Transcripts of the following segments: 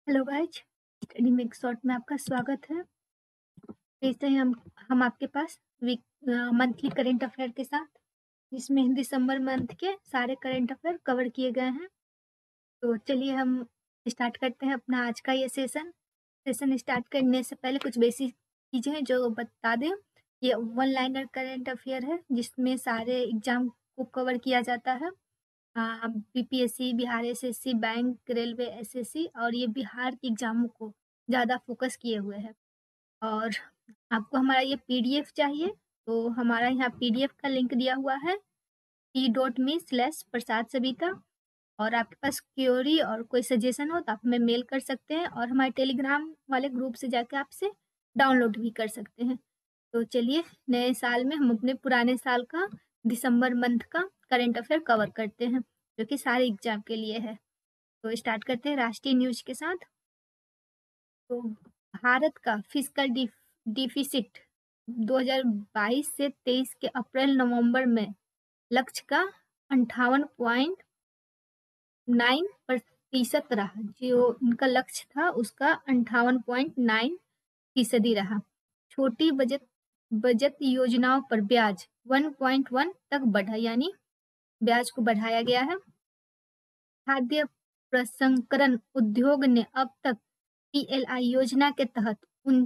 Hello guys, study make short में आपका स्वागत है। भेजते हैं हम आपके पास मंथली करेंट अफेयर के साथ, जिसमें दिसंबर मंथ के सारे करेंट अफेयर कवर किए गए हैं। तो चलिए हम स्टार्ट करते हैं अपना आज का ये सेशन स्टार्ट करने से पहले कुछ बेसिक चीज़ें हैं जो बता दें। ये वन लाइनर करेंट अफेयर है जिसमें सारे एग्जाम को कवर किया जाता है। BPSC, Bihar SSC, bank, railway SSC और ये बिहार के एग्जामों को ज़्यादा फोकस किए हुए हैं। और आपको हमारा ये पीडीएफ चाहिए तो हमारा यहाँ पीडीएफ का लिंक दिया हुआ है t.me/प्रसाद सविता। और आपके पास क्वेरी और कोई सजेशन हो तो आप हमें मेल कर सकते हैं और हमारे टेलीग्राम वाले ग्रुप से जाकर आपसे डाउनलोड भी कर सकते हैं। तो चलिए नए साल में हम अपने पुराने साल का दिसंबर मंथ का करंट अफेयर कवर करते हैं जो कि सारे एग्जाम के लिए है। तो स्टार्ट करते हैं राष्ट्रीय न्यूज के साथ। तो भारत का फिस्कल डिफिसिट 2022 से 23 के अप्रैल नवंबर में लक्ष्य का 58.9% रहा। जो उनका लक्ष्य था उसका 58.9% रहा। छोटी बचत योजनाओं पर ब्याज 1.1 तक बढ़ा, यानी ब्याज को बढ़ाया गया है। खाद्य प्रसंस्करण उद्योग ने अब तक पीएलआई योजना के तहत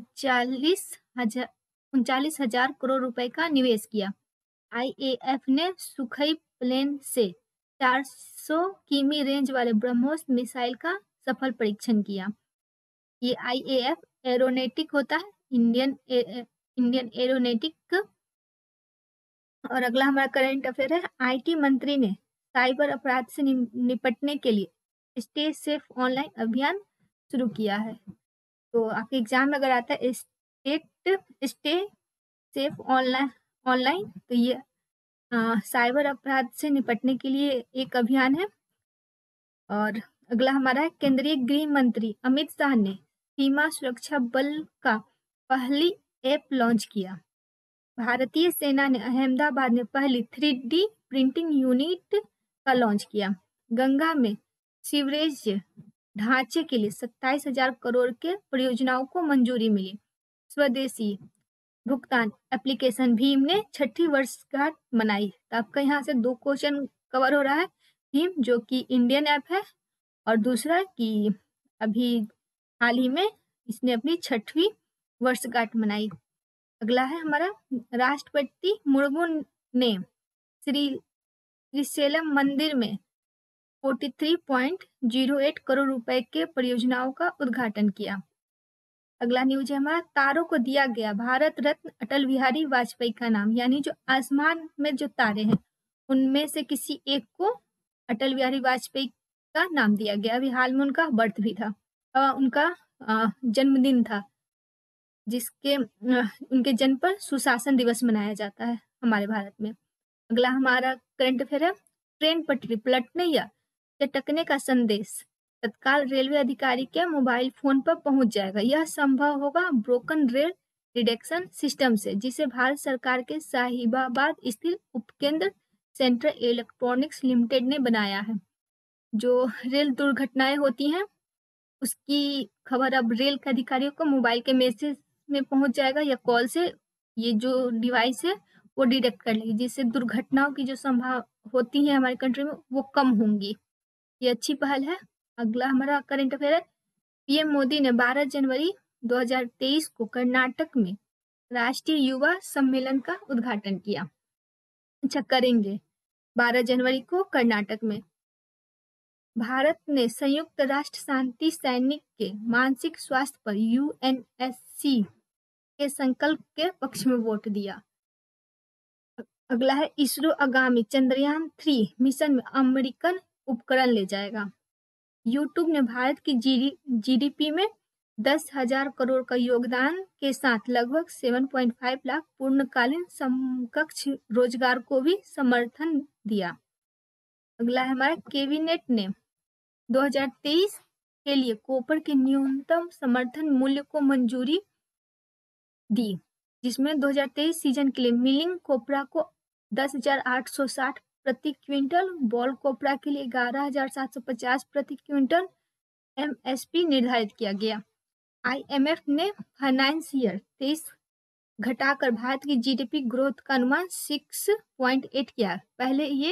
39,000 करोड़ रुपए का निवेश किया। आईएएफ ने सुखोई प्लेन से 400 किमी रेंज वाले ब्रह्मोस मिसाइल का सफल परीक्षण किया। ये आईएएफ एरोनॉटिक होता है, इंडियन एरोनॉटिक। और अगला हमारा करंट अफेयर है। आईटी मंत्री ने साइबर अपराध से निपटने के लिए स्टे सेफ ऑनलाइन अभियान शुरू किया है। तो आपके एग्जाम में अगर आता है स्टे सेफ ऑनलाइन तो ये साइबर अपराध से निपटने के लिए एक अभियान है। और अगला हमारा है। केंद्रीय गृह मंत्री अमित शाह ने सीमा सुरक्षा बल का पहली ऐप लॉन्च किया। भारतीय सेना ने अहमदाबाद में पहली 3D प्रिंटिंग यूनिट का लॉन्च किया। गंगा में सीवरेज ढांचे के लिए 27,000 करोड़ के परियोजनाओं को मंजूरी मिली। स्वदेशी भुगतान एप्लीकेशन भीम ने 6ठी वर्षगांठ मनाई। तो आपका यहाँ से 2 क्वेश्चन कवर हो रहा है। भीम जो कि इंडियन ऐप है और दूसरा कि अभी हाल ही में इसने अपनी 6वीं वर्षगांठ मनाई। अगला है हमारा। राष्ट्रपति मुर्मू ने श्रीशैलम मंदिर में 43.08 करोड़ रुपए के परियोजनाओं का उद्घाटन किया। अगला न्यूज है हमारा। तारों को दिया गया भारत रत्न अटल बिहारी वाजपेयी का नाम, यानी जो आसमान में जो तारे हैं उनमें से किसी एक को अटल बिहारी वाजपेयी का नाम दिया गया। अभी हाल में उनका बर्थ भी था, उनका जन्मदिन था, जिसके उनके जन्म पर सुशासन दिवस मनाया जाता है हमारे भारत में। अगला हमारा करंट अफेयर है। ट्रेन पटरी पलटने या चटकने का संदेश तत्काल रेलवे अधिकारी के मोबाइल फोन पर पहुंच जाएगा। यह संभव होगा ब्रोकन रेल डिटेक्शन सिस्टम से, जिसे भारत सरकार के साहिबाबाद स्थित उपकेंद्र सेंट्रल इलेक्ट्रॉनिक्स लिमिटेड ने बनाया है। जो रेल दुर्घटनाएं होती हैं उसकी खबर अब रेल के अधिकारियों को मोबाइल के मैसेज में पहुंच जाएगा या कॉल से। ये जो डिवाइस है वो डिटेक्ट कर लेगी, जिससे दुर्घटनाओं की जो संभावना होती है हमारे कंट्री में वो कम होंगी। ये अच्छी पहल है। अगला हमारा करंट अफेयर है। पीएम मोदी ने 12 जनवरी 2023 को कर्नाटक में राष्ट्रीय युवा सम्मेलन का उद्घाटन किया। अच्छा, करेंगे 12 जनवरी को कर्नाटक में। भारत ने संयुक्त राष्ट्र शांति सैनिक के मानसिक स्वास्थ्य पर यूएनएससी के संकल्प के पक्ष में वोट दिया। अगला है। इसरो आगामी चंद्रयान 3 मिशन में अमेरिकन उपकरण ले जाएगा। यूट्यूब ने भारत की जीडीपी में 10,000 करोड़ का योगदान के साथ लगभग 7.5 लाख पूर्णकालीन समकक्ष रोजगार को भी समर्थन दिया। अगला है हमारा। कैबिनेट ने 2023 के लिए कॉपर के न्यूनतम समर्थन मूल्य को मंजूरी दी, जिसमें 2023 सीजन के लिए मिलिंग कोपरा को 10,860 प्रति क्विंटल, बॉल कोपरा के लिए 11,750 प्रति क्विंटल, एमएसपी निर्धारित किया गया। आईएमएफ ने फाइनेंस ईयर 23 घटाकर भारत की जीडीपी ग्रोथ का अनुमान 6.8 किया। पहले ये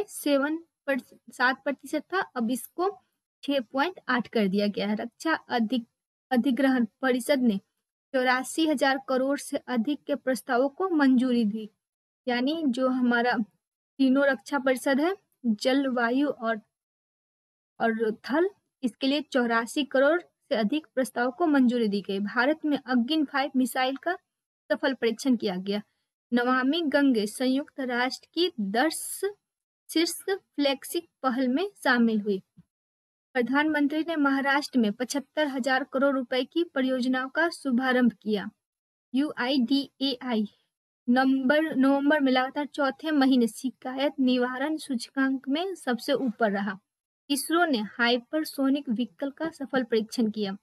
7% था, अब इसको 6.8 कर दिया गया है। रक्षा अधिग्रहण परिषद ने 84,000 करोड़ से अधिक के प्रस्तावों को मंजूरी दी। यानी जो हमारा तीनों रक्षा परिषद है, जलवायु और थल, इसके लिए 84 करोड़ से अधिक प्रस्ताव को मंजूरी दी गई। भारत में अग्नि 5 मिसाइल का सफल परीक्षण किया गया। नमामि गंगे संयुक्त राष्ट्र की 10 शीर्ष फ्लैगशिप पहल में शामिल हुई। प्रधानमंत्री ने महाराष्ट्र में 75,000 करोड़ रुपए की परियोजनाओं का शुभारंभ किया। UIDAI नवंबर में लगातार चौथे महीने शिकायत निवारण सूचकांक में सबसे ऊपर रहा। इसरो ने हाइपरसोनिक व्हीकल का सफल परीक्षण किया।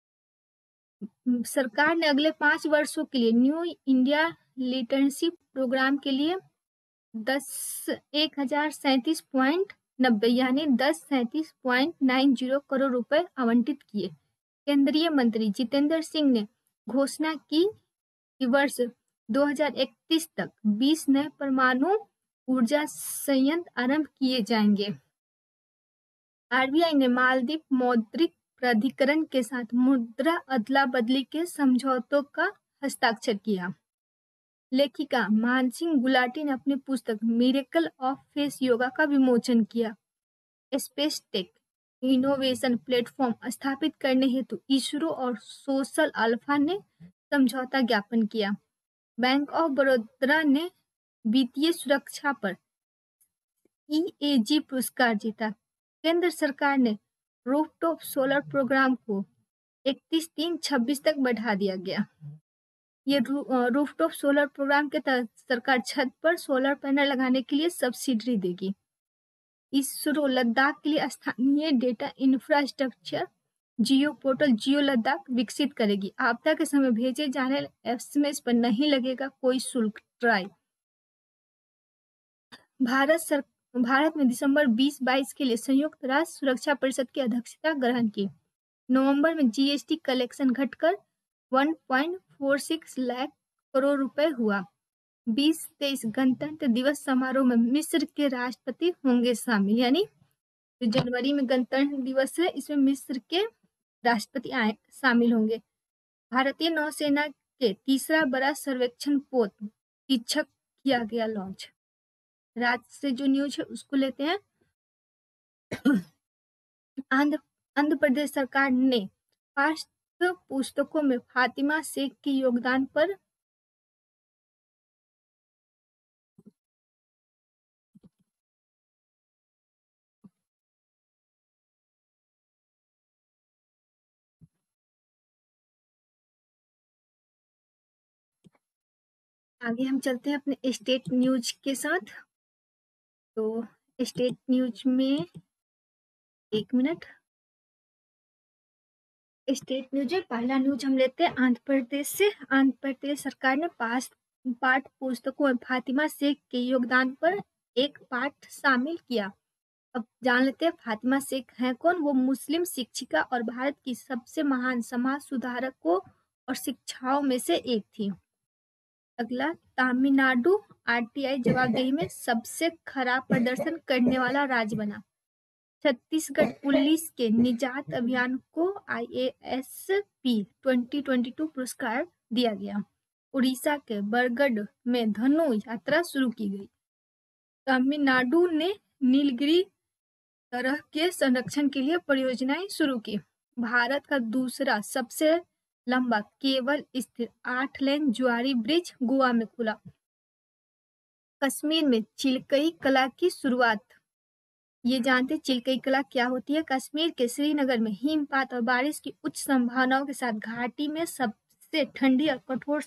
सरकार ने अगले 5 वर्षों के लिए न्यू इंडिया लिटरेसी प्रोग्राम के लिए 1,037.90 यानी 1037.90 करोड़ रुपए आवंटित किए। केंद्रीय मंत्री जितेंद्र सिंह ने घोषणा की कि वर्ष 2031 तक 20 नए परमाणु ऊर्जा संयंत्र आरंभ किए जाएंगे। आरबीआई ने मालदीव मौद्रिक प्राधिकरण के साथ मुद्रा अदला बदली के समझौतों का हस्ताक्षर किया। लेखिका मानसिंह गुलाटी ने अपनी पुस्तक मिरेकल ऑफ फेस योगा का विमोचन किया। स्पेस टेक इनोवेशन प्लेटफॉर्म स्थापित करने हेतु इसरो और सोशल अल्फा ने समझौता ज्ञापन किया। बैंक ऑफ बड़ौदा ने वित्तीय सुरक्षा पर EAG पुरस्कार जीता। केंद्र सरकार ने रूफटॉप सोलर प्रोग्राम को 31/3/26 तक बढ़ा दिया गया। ये रूफटॉप सोलर प्रोग्राम के तहत सरकार छत पर सोलर पैनल लगाने के लिए सब्सिडी देगी। इसरो लद्दाख के लिए स्थानीय data infrastructure geo portal geo Ladakh विकसित करेगी। आपदा के समय भेजे जाने एसएमएस पर नहीं लगेगा कोई शुल्क। ट्राई भारत में दिसंबर 2022 के लिए संयुक्त राष्ट्र सुरक्षा परिषद की अध्यक्षता ग्रहण की। नवंबर में जीएसटी कलेक्शन घटकर 1.46 लाख करोड़ रुपए हुआ। 2023 गणतंत्र दिवस समारोह में मिस्र के राष्ट्रपति होंगे शामिल। यानी जो जनवरी में गणतंत्र दिवस है, इसमें मिस्र के राष्ट्रपति शामिल होंगे। भारतीय नौसेना के तीसरा बड़ा सर्वेक्षण पोत तीक्षक किया गया लॉन्च। राज्य से जो न्यूज है उसको लेते हैं। आंध्र प्रदेश सरकार ने पाठ्य पुस्तकों में फातिमा शेख के योगदान पर आगे हम चलते हैं अपने स्टेट न्यूज के साथ। तो स्टेट न्यूज में एक मिनट, स्टेट न्यूज है। पहला न्यूज हम लेते हैं आंध्र प्रदेश से। आंध्र प्रदेश सरकार ने पाठ्य पुस्तकों में फातिमा शेख के योगदान पर एक पाठ शामिल किया। अब जान लेते हैं फातिमा शेख हैं कौन। वो मुस्लिम शिक्षिका और भारत की सबसे महान समाज सुधारकों और शिक्षाओं में से एक थी। अगला, तमिलनाडु आरटीआई जवाबदेही में सबसे खराब प्रदर्शन करने वाला राज्य बना। छत्तीसगढ़ पुलिस के निजात अभियान को IASP 2022 पुरस्कार दिया गया। उड़ीसा के बरगढ़ में धनु यात्रा शुरू की गई। तमिलनाडु ने नीलगिरी तरह के संरक्षण के लिए परियोजनाएं शुरू की। भारत का दूसरा सबसे लंबा केबल स्थित 8 लेन जुआरी ब्रिज गोवा में खुला। कश्मीर में चिल्कई कला की शुरुआत। ये जानते चिल्कई कला क्या होती है। कश्मीर के श्रीनगर में हिमपात और बारिश की उच्च संभावनाओं के साथ घाटी में सबसे ठंडी और कठोर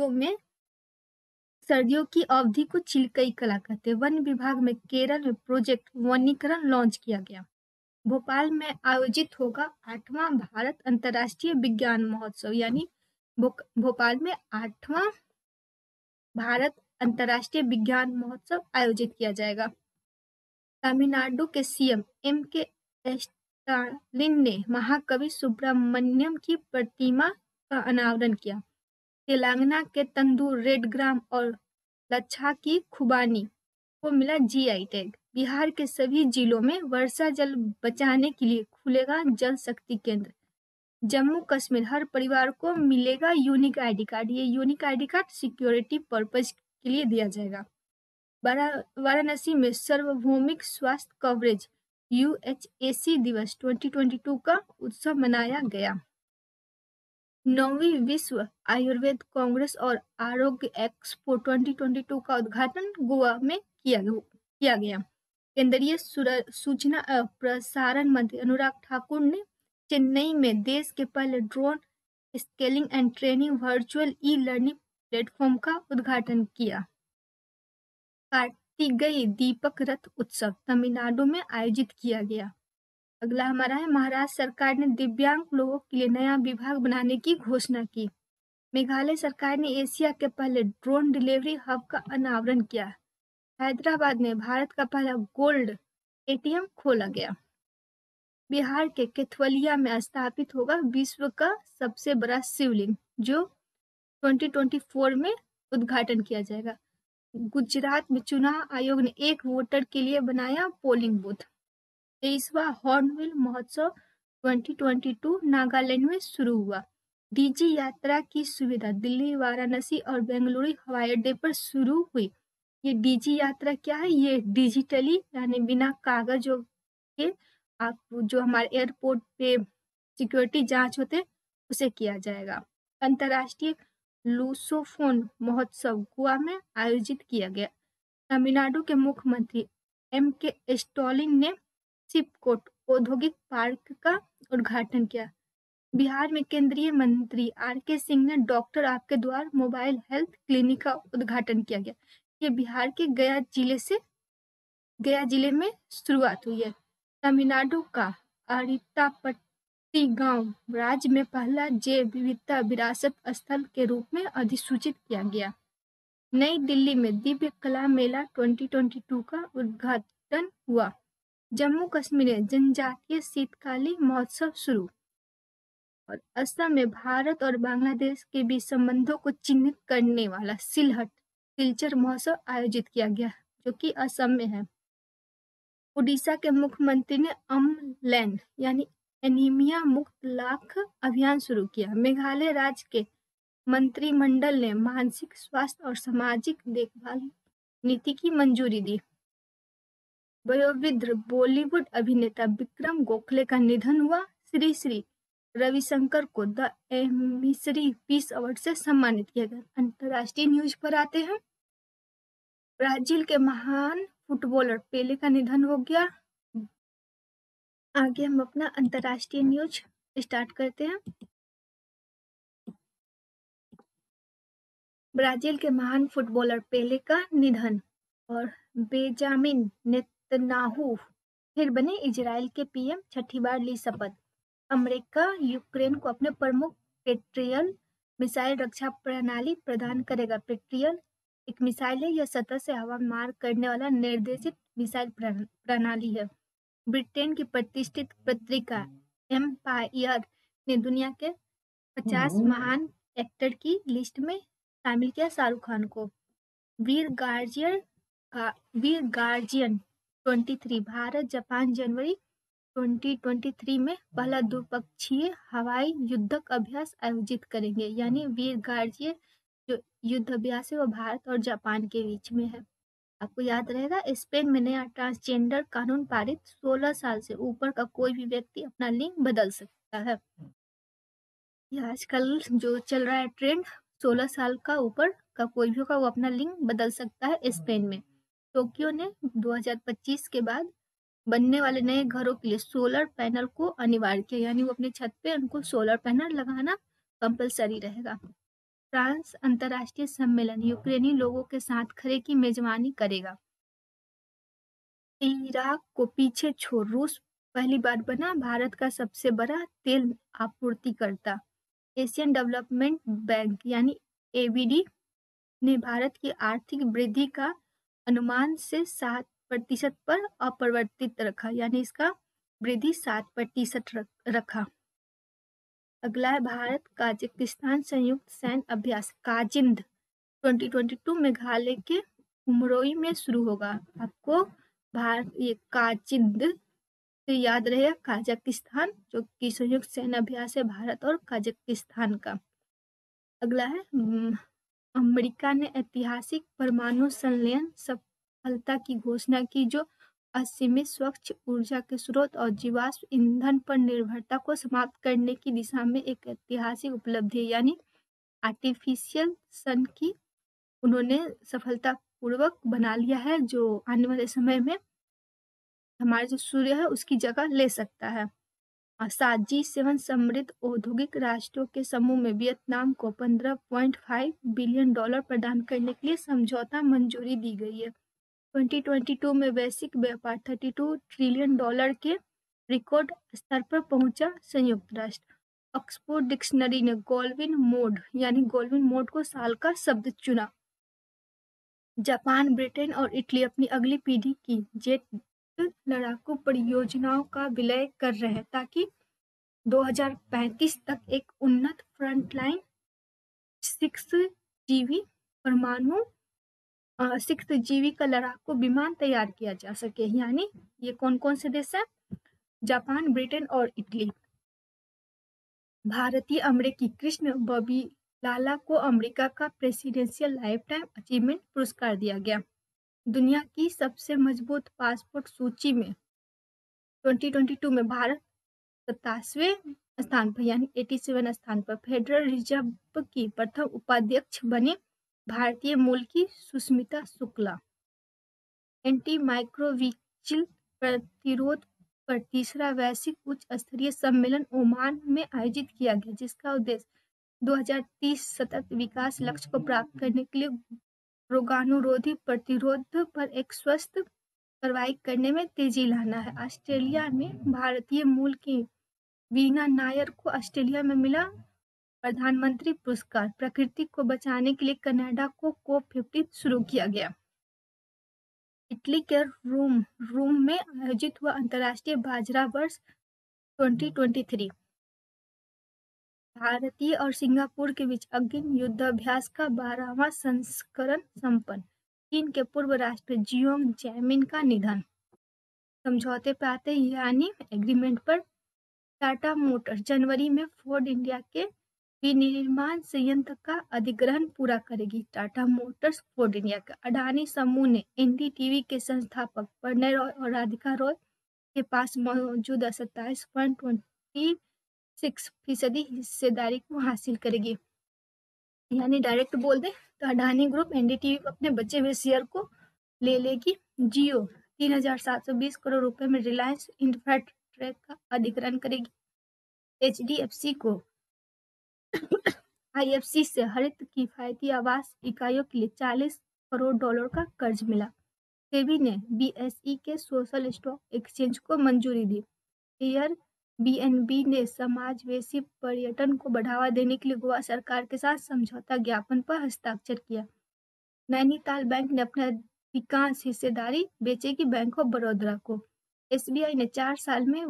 सर्दियों की अवधि को चिल्कई कला कहते हैं। वन विभाग में केरल में प्रोजेक्ट वनीकरण लॉन्च किया गया। भोपाल में आयोजित होगा 8वां भारत अंतर्राष्ट्रीय विज्ञान महोत्सव। यानी भोपाल में 8वां भारत अंतर्राष्ट्रीय विज्ञान महोत्सव आयोजित किया जाएगा। तमिलनाडु के CM MK स्टालिन ने महाकवि सुब्रमण्यम की प्रतिमा का अनावरण किया। तेलंगाना के तंदूर, रेड ग्राम और लच्छा की खुबानी को मिला जीआई टैग। बिहार के सभी जिलों में वर्षा जल बचाने के लिए खुलेगा जल शक्ति केंद्र। जम्मू कश्मीर हर परिवार को मिलेगा यूनिक आईडी कार्ड। ये unique ID card security purpose के लिए दिया जाएगा। वाराणसी में सार्वभौमिक स्वास्थ्य कवरेज यूएचएसी दिवस 2022 का उत्सव मनाया गया। 9वीं विश्व आयुर्वेद कांग्रेस और आरोग्य एक्सपो 2022 का उद्घाटन गोवा में किया गया। केंद्रीय सूचना और प्रसारण मंत्री अनुराग ठाकुर ने चेन्नई में देश के पहले drone scaling and training virtual e learning platform का उद्घाटन किया। कार्तिकेय दीपक रथ उत्सव तमिलनाडु में आयोजित किया गया। अगला हमारा है, महाराष्ट्र सरकार ने दिव्यांग लोगों के लिए नया विभाग बनाने की घोषणा की। मेघालय सरकार ने एशिया के पहले ड्रोन डिलीवरी हब का अनावरण किया। हैदराबाद में भारत का पहला गोल्ड एटीएम खोला गया। बिहार के केथवलिया में स्थापित होगा विश्व का सबसे बड़ा शिवलिंग, जो 2024 में उद्घाटन किया जाएगा। गुजरात में चुनाव आयोग ने एक वोटर के लिए बनाया पोलिंग बूथ। 23वां हॉर्नबिल महोत्सव 2022 नागालैंड में शुरू हुआ। डीजी यात्रा की सुविधा दिल्ली, वाराणसी और बेंगलुरु हवाई अड्डे पर शुरू हुई। ये डीजी यात्रा क्या है? ये डिजिटली यानी बिना कागजों के आप जो हमारे एयरपोर्ट पे सिक्योरिटी जांच होते हैं उसे किया जाएगा। अंतर्राष्ट्रीय लूसोफोन महोत्सव गोवा में आयोजित किया गया। तमिलनाडु के मुख्यमंत्री एम.के. स्टालिन ने सिपकोट औद्योगिक पार्क का उद्घाटन किया। बिहार में केंद्रीय मंत्री आर.के. सिंह ने डॉक्टर आपके द्वार मोबाइल हेल्थ क्लिनिक का उद्घाटन किया गया। ये बिहार के गया जिले में शुरुआत हुई है। तमिलनाडु का अरितापट्टी गांव राज्य में पहला जैव विविधता विरासत स्थल के रूप में अधिसूचित किया गया। नई दिल्ली में दिव्य कला मेला 2022 का उद्घाटन हुआ। जम्मू कश्मीर में जनजातीय शीतकालीन महोत्सव शुरू। और असम में भारत और बांग्लादेश के बीच संबंधों को चिन्हित करने वाला सिलचर महोत्सव आयोजित किया गया, जो कि असम में है। उड़ीसा के मुख्यमंत्री ने अम्लैन यानी एनीमिया मुक्त लाख अभियान शुरू किया। मेघालय राज्य के मंत्रिमंडल ने मानसिक स्वास्थ्य और सामाजिक देखभाल नीति की मंजूरी दी। वयोवृद्ध बॉलीवुड अभिनेता विक्रम गोखले का निधन हुआ। श्री श्री रविशंकर को द एमिसरी पीस अवार्ड से सम्मानित किया गया। अंतर्राष्ट्रीय न्यूज पर आते हैं। ब्राजील के महान फुटबॉलर पेले का निधन हो गया। आगे हम अपना अंतर्राष्ट्रीय न्यूज स्टार्ट करते हैं। ब्राजील के महान फुटबॉलर पेले का निधन। और बेंजामिन नेतन्याहू फिर बने इजराइल के पीएम, छठी बार ली शपथ। अमेरिका यूक्रेन को अपने प्रमुख पेट्रियट मिसाइल रक्षा प्रणाली प्रदान करेगा। पेट्रियट एक मिसाइल है, यह सतह से हवा में मार करने वाला निर्देशित मिसाइल प्रणाली है। ब्रिटेन की प्रतिष्ठित पत्रिका एम्पायर ने दुनिया के 50 महान एक्टर की लिस्ट में शामिल किया शाहरुख खान को। वीर गार्जियन 23 भारत जापान जनवरी 2023 में पहला द्विपक्षीय हवाई युद्धक अभ्यास आयोजित करेंगे। यानी वीर गार्जियन जो युद्ध अभ्यास है वो भारत और जापान के बीच में है। आपको याद रहेगा, स्पेन में नया ट्रांसजेंडर कानून पारित। 16 साल से ऊपर का कोई भी व्यक्ति अपना लिंग बदल सकता है। यह आजकल जो चल रहा है ट्रेंड, 16 साल का ऊपर का कोई भी होगा वो अपना लिंग बदल सकता है स्पेन में। टोक्यो ने 2025 के बाद बनने वाले नए घरों के लिए सोलर पैनल को अनिवार्य किया। यानी वो अपनी छत पे उनको सोलर पैनल लगाना कंपलसरी रहेगा। फ्रांस अंतर्राष्ट्रीय सम्मेलन यूक्रेनी लोगों के साथ खड़े की मेजबानी करेगा। इराक को पीछे छोड़ रूस पहली बार बना भारत का सबसे बड़ा तेल आपूर्तिकर्ता। एशियन डेवलपमेंट बैंक यानी एबीडी ने भारत की आर्थिक वृद्धि का अनुमान से 7% पर अपरिवर्तित रखा। यानी इसका वृद्धि 7% रखा। अगला है भारत काजाकिस्तान संयुक्त सैन्य अभ्यास काजिंद 2022 मेघालय के उमरोई में शुरू होगा। आपको भारत ये काजिंद से याद रहेगा काजाकिस्तान, जो कि संयुक्त सैन्य अभ्यास है भारत और काजाकिस्तान का। अगला है अमेरिका ने ऐतिहासिक परमाणु संलयन सफलता की घोषणा की, जो असीमित स्वच्छ ऊर्जा के स्रोत और जीवाश्म ईंधन पर निर्भरता को समाप्त करने की दिशा में एक ऐतिहासिक उपलब्धि है। यानी आर्टिफिशियल सन की उन्होंने सफलतापूर्वक बना लिया है, जो आने वाले समय में हमारे जो सूर्य है उसकी जगह ले सकता है। 7G7 समृद्ध औद्योगिक राष्ट्रों के समूह में वियतनाम को $15.5 बिलियन प्रदान करने के लिए समझौता मंजूरी दी गई है। 2022 में वैश्विक व्यापार $32 ट्रिलियन के रिकॉर्ड स्तर पर पहुंचा। संयुक्त राष्ट्र ऑक्सफोर्ड डिक्शनरी ने गोल्डविन मोड यानी गोल्डविन मोड को साल का शब्द चुना। जापान, ब्रिटेन और इटली अपनी अगली पीढ़ी की जेट लड़ाकू परियोजनाओं का विलय कर रहे हैं, ताकि 2035 तक एक उन्नत फ्रंटलाइन 6 परमाणु 6 का लड़ाकू विमान तैयार किया जा सके। यानी ये कौन कौन से देश हैं? जापान, ब्रिटेन और इटली। भारतीय अमेरिकी कृष्ण बॉबी लाला को अमेरिका का प्रेसिडेंशियल लाइफ टाइम अचीवमेंट पुरस्कार दिया गया। दुनिया की सबसे मजबूत पासपोर्ट सूची में 2022 में भारत 27वें स्थान पर यानी 87 स्थान पर। फेडरल रिजर्व की प्रथम उपाध्यक्ष बनी भारतीय मूल की सुष्मिता शुक्ला। एंटी माइक्रोवीचिल प्रतिरोध पर तीसरा वैश्विक उच्च स्तरीय सम्मेलन ओमान में आयोजित किया गया, जिसका उद्देश्य 2030 सतत विकास लक्ष्य को प्राप्त करने के लिए रोगाणुरोधी प्रतिरोध पर एक स्वस्थ कार्रवाई करने में तेजी लाना है। ऑस्ट्रेलिया में भारतीय मूल की वीना नायर को ऑस्ट्रेलिया में मिला प्रधानमंत्री पुरस्कार। प्रकृति को बचाने के लिए कनाडा को COP15 शुरू किया गया। इटली के रोम में आयोजित हुआ अंतर्राष्ट्रीय बाजरा वर्ष 2023। भारतीय और सिंगापुर के बीच अग्नि युद्धाभ्यास का 12वां संस्करण संपन्न। चीन के पूर्व राष्ट्रपति जियांग जैमिन का निधन। समझौते पर आते यानी एग्रीमेंट पर टाटा मोटर जनवरी में फोर्ड इंडिया के विनिर्माण संयंत्र का अधिग्रहण पूरा करेगी। टाटा मोटर्स फोर्ड इंडिया का। अडानी समूह ने एनडीटीवी के संस्थापक प्रणय रॉय और राधिका रॉय के पास मौजूदा 27.26% हिस्सेदारी को हासिल करेगी। यानी डायरेक्ट बोल दे तो अडानी ग्रुप एनडीटीवी को अपने बचे हुए शेयर को ले लेगी। जियो 3,720 करोड़ रुपए में रिलायंस इंफ्राटेक का अधिग्रहण करेगी। एचडीएफसी को आईएफसी से हरित किफायती आवास इकाइयों के लिए $40 करोड़ का कर्ज मिला। सेबी ने बीएसई के सोशल स्टॉक एक्सचेंज को मंजूरी दी। एयरबीएनबी ने समावेशी पर्यटन को बढ़ावा देने के लिए गोवा सरकार के साथ समझौता ज्ञापन पर हस्ताक्षर किया। नैनीताल बैंक ने अपना अधिकांश हिस्सेदारी बेचेगी बैंक ऑफ बड़ौदा को। एसबीआई ने 4 साल में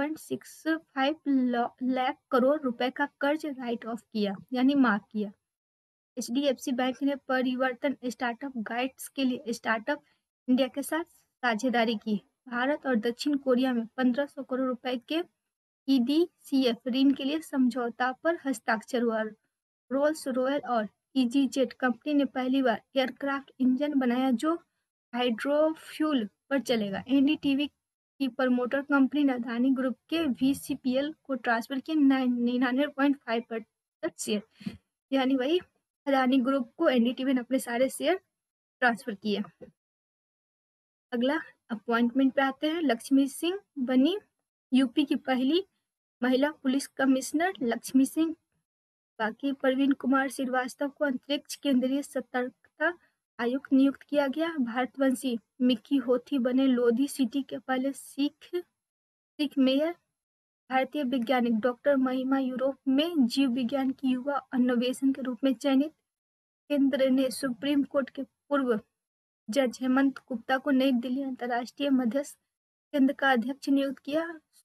1.65 लाख करोड़ रुपए का कर्ज राइट ऑफ किया यानी माफ किया। एचडीएफसी बैंक ने परिवर्तन स्टार्टअप गाइड्स के लिए स्टार्टअप इंडिया के साथ साझेदारी की। भारत और दक्षिण कोरिया में 1,500 करोड़ रुपए के ईडीसीएफ ऋण के लिए समझौता पर हस्ताक्षर हुआ। रोल्स रॉयल और ईजीजेट कंपनी ने पहली बार एयरक्राफ्ट इंजन बनाया जो हाइड्रोफ्यूल पर चलेगा। एनडीटीवी की प्रमोटर कंपनी ने अदानी ग्रुप के वीसीपीएल को ट्रांसफर किए 99.5% शेयर। यानी वही अदानी ग्रुप को एनडीटीवी ने अपने सारे शेयर ट्रांसफर किए। अगला अपॉइंटमेंट पे आते हैं। लक्ष्मी सिंह बनी यूपी की पहली महिला पुलिस कमिश्नर। लक्ष्मी सिंह। बाकी प्रवीण कुमार श्रीवास्तव को अंतरिक्ष केंद्रीय सतर्कता आयुक्त नियुक्त किया गया। भारतवंशी मिकी होथी बने लोधी सिटी के पहले सिख मेयर। भारतीय वैज्ञानिक डॉक्टर महिमा यूरोप में जीव विज्ञान की युवा अन्वेषण के रूप में चयनित। केंद्र ने सुप्रीम कोर्ट के पूर्व जज हेमंत गुप्ता को नई दिल्ली अंतर्राष्ट्रीय मध्यस्थ केंद्र का अध्यक्ष नियुक्त किया।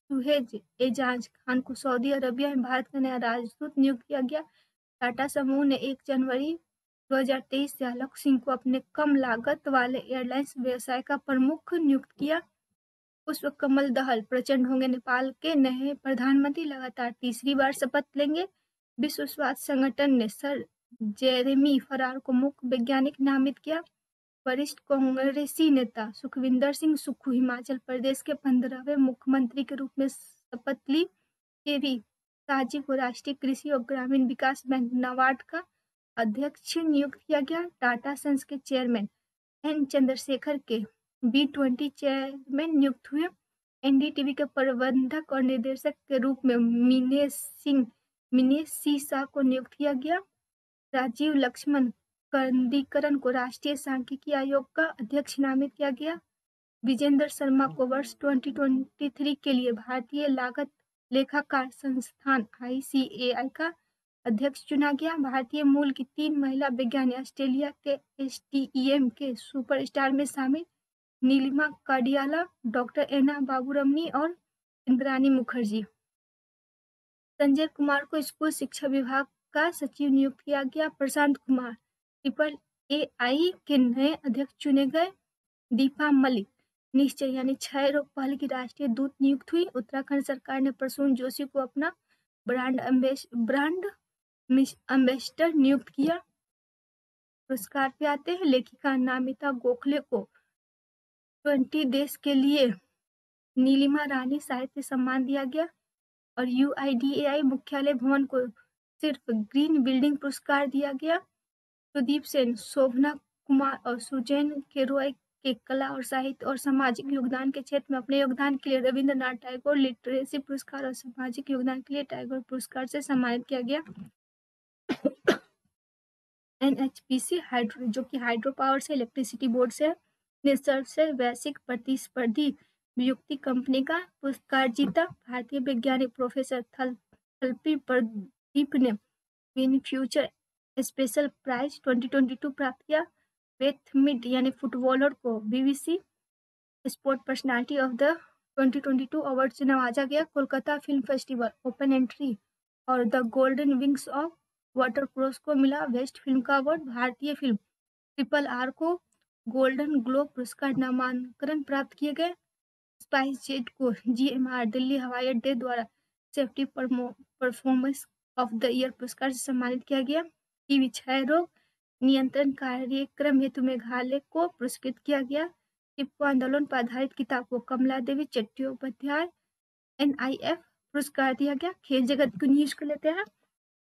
सुहेज एजाज खान को सऊदी अरबिया में भारत का नया राजदूत नियुक्त किया गया। टाटा समूह ने 1 जनवरी 2023 से आलोक सिंह को अपने कम लागत वाले एयरलाइंस व्यवसाय का प्रमुख नियुक्त किया। पुष्पकमल दहल प्रचंड होंगे नेपाल के नए प्रधानमंत्री, लगातार तीसरी बार शपथ लेंगे। विश्व स्वास्थ्य संगठन ने सर जेरेमी फरार को मुख्य वैज्ञानिक नामित किया। वरिष्ठ कांग्रेसी नेता सुखविंदर सिंह सुक्खू हिमाचल प्रदेश के 15वें मुख्यमंत्री के रूप में शपथ ली। केवी साजी को राष्ट्रीय कृषि और ग्रामीण विकास बैंक नाबार्ड का अध्यक्ष नियुक्त किया गया। टाटा सन्स के चेयरमैन एन चंद्रशेखर के B20 चेयरमैन नियुक्त हुए। एनडीटीवी के प्रबंधक और निर्देशक के रूप में मिनेश सी शाह को नियुक्त किया गया। राजीव लक्ष्मण कंदीकरण को राष्ट्रीय सांख्यिकी आयोग का अध्यक्ष नामित किया गया। विजेंद्र शर्मा को वर्ष 2023 के लिए भारतीय लागत लेखाकार संस्थान ICAI का अध्यक्ष चुना गया। भारतीय मूल की 3 महिला वैज्ञानिक ऑस्ट्रेलिया के STEM के सुपरस्टार में शामिल नीलिमा काडियाला, डॉक्टर एना बाबूरमनी और इंद्रानी मुखर्जी। संजय कुमार को स्कूल शिक्षा विभाग का सचिव नियुक्त किया गया। प्रशांत कुमार AAI के नए अध्यक्ष चुने गए। दीपा मलिक निश्चय यानी क्षय रोग पहल की राष्ट्रीय दूत नियुक्त हुई। उत्तराखंड सरकार ने प्रसून जोशी को अपना ब्रांड एम्बेसडर नियुक्त किया। पुरस्कार पे आते हैं। लेखिका नामिता गोखले को 20 देश के लिए नीलिमा रानी साहित्य सम्मान दिया गया। और UIDAI मुख्यालय भवन को सिर्फ ग्रीन बिल्डिंग पुरस्कार दिया गया। सुदीप सेन, शोभना कुमार और सुजैन के रॉय के कला और साहित्य और सामाजिक योगदान के क्षेत्र में अपने योगदान के लिए रविंद्रनाथ टैगोर लिटरेसी पुरस्कार और सामाजिक योगदान के लिए टैगोर पुरस्कार से सम्मानित किया गया। NHPC हाइड्रो जो कि हाइड्रो पावर से इलेक्ट्रिसिटी बोर्ड से ने सबसे वैश्विक प्रतिस्पर्धी वियुक्ति कंपनी का पुरस्कार जीता। भारतीय वैज्ञानिक प्रोफेसर थलपी प्रदीप ने विन फ्यूचर स्पेशल प्राइज 2022 प्राप्त किया। बेथ मिड यानी फुटबॉलर को BBC sport personality of the 2022 award से नवाजा गया। Kolkata film festival open entry और the golden wings of water cross को मिला बेस्ट फिल्म का अवार्ड। भारतीय फिल्म RRR को गोल्डन ग्लोब पुरस्कार नामांकन प्राप्त किए गए। स्पाइस जेट को GMR दिल्ली हवाई अड्डे द्वारा safety performance of the year पुरस्कार से सम्मानित किया गया। टीबी क्षय रोग नियंत्रण कार्यक्रम हेतु मेघालय को पुरस्कृत किया गया। टिप्पो आंदोलन पर आधारित किताब को कमला देवी चट्टोपाध्याय NIF पुरस्कार दिया गया। खेल जगत को न्यूज को लेते हैं।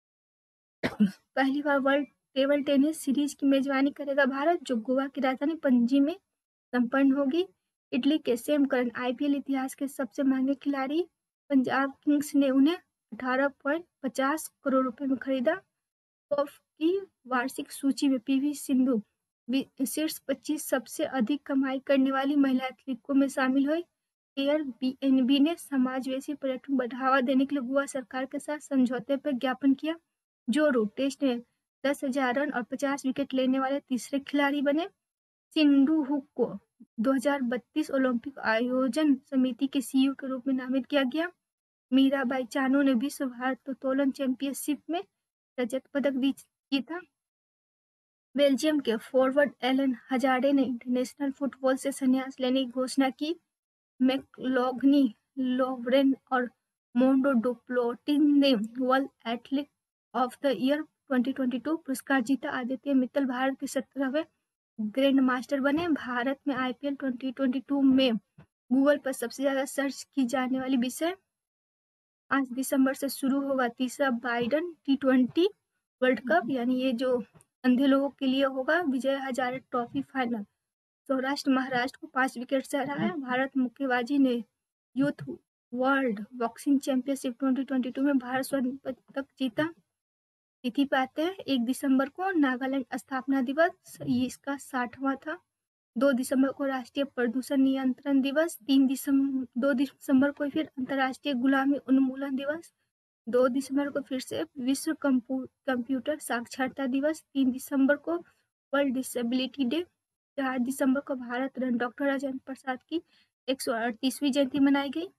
पहली बार वर्ल्ड टेबल टेनिस सीरीज की मेजबानी करेगा भारत, जो गोवा की राजधानी पणजी में संपन्न होगी। इटली के सैम करन IPL इतिहास के सबसे महंगे खिलाड़ी। पंजाब किंग्स ने उन्हें 18.50 करोड़ रुपए में खरीदा। टॉप की वार्षिक सूची में PV सिंधु शीर्ष 25 सबसे अधिक कमाई करने वाली महिला एथलीटों में शामिल हुई। Airbnb ने समावेशी पर्यटन को बढ़ावा देने के लिए गोवा सरकार के साथ समझौते पर ज्ञापन किया। जो रूट टेस्ट में 10,000 रन और 50 विकेट लेने वाले तीसरे खिलाड़ी बने। सिंधु हुक को 2032 ओलंपिक आयोजन समिति के CEO के रूप में नामित किया गया। मीराबाई चानू ने विश्व भारोत्तोलन चैंपियनशिप में रजत पदक जीता। बेल्जियम के फॉरवर्ड एलन हजारे ने इंटरनेशनल फुटबॉल से संन्यास लेने की घोषणा की। मैकलोगनी लोवरेन और मोंडो डुप्लोटिन ने world athlete of the year 2022 पुरस्कार जीता। आदित्य मित्तल भारत के 17वें ग्रैंड मास्टर बने। भारत में IPL 2022 में गूगल पर सबसे ज्यादा सर्च की जाने वाली विषय 5 दिसंबर से शुरू होगा तीसरा बाइडन T20 वर्ल्ड कप, यानी ये जो अंधे लोगों के लिए होगा। विजय हजारे ट्रॉफी फाइनल सौराष्ट्र महाराष्ट्र को 5 विकेट से हराया। भारत मुक्केबाजी ने यूथ वर्ल्ड बॉक्सिंग चैंपियनशिप 2022 में भारत स्वर्ण पदक जीता। तिथि पे आते हैं। 1 दिसंबर को नागालैंड स्थापना दिवस, ये इसका 60वां था। 2 दिसंबर को राष्ट्रीय प्रदूषण नियंत्रण दिवस। 2 दिसंबर को फिर अंतर्राष्ट्रीय गुलामी उन्मूलन दिवस। 2 दिसंबर को फिर से विश्व कंप्यूटर साक्षरता दिवस। 3 दिसंबर को वर्ल्ड डिसेबिलिटी डे। 4 दिसंबर को भारत रत्न डॉक्टर राजेंद्र प्रसाद की 138वीं जयंती मनाई गई।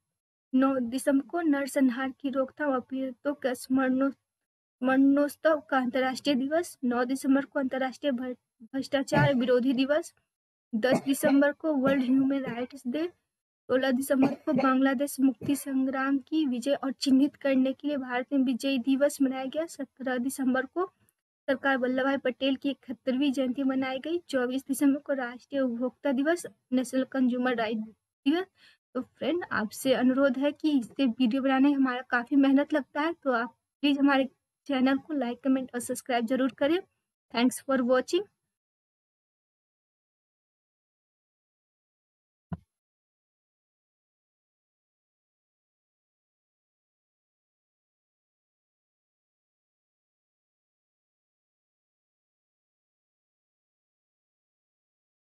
9 दिसंबर को नरसंहार की रोकथाम और पीड़ितों के स्मरणोत्सव का अंतर्राष्ट्रीय दिवस। 9 दिसंबर को अंतर्राष्ट्रीय भ्रष्टाचार विरोधी दिवस। 10 दिसंबर को वर्ल्ड ह्यूमन राइट्स डे। 16 दिसंबर को बांग्लादेश मुक्ति संग्राम की विजय और चिन्हित करने के लिए भारत में विजय दिवस मनाया गया। 17 दिसंबर को सरदार वल्लभ भाई पटेल की 71वीं जयंती मनाई गई। 24 दिसंबर को राष्ट्रीय उपभोक्ता दिवस, नेशनल कंज्यूमर राइट दिवस। तो फ्रेंड, आपसे अनुरोध है कि इससे वीडियो बनाने में हमारा काफ़ी मेहनत लगता है, तो आप प्लीज़ हमारे चैनल को लाइक, कमेंट और सब्सक्राइब जरूर करें। Thanks for watching.